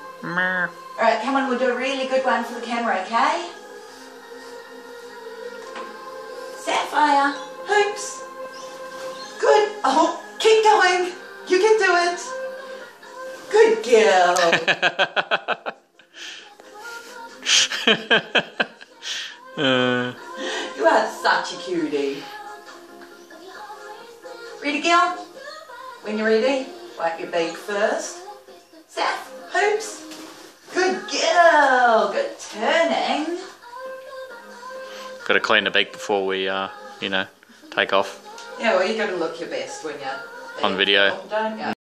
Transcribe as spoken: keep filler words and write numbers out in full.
Alright, come on, we'll do a really good one for the camera, okay? Sapphire, hoops. Good. Oh, keep going. You can do it. Good girl. uh. You are such a cutie. Ready, girl? When you're ready, wipe your beak first. Sap, hoops. Good girl. Good turning. Got to clean the beak before we, uh, you know, take off. Yeah, well, you got to look your best when you're on video. Don't you?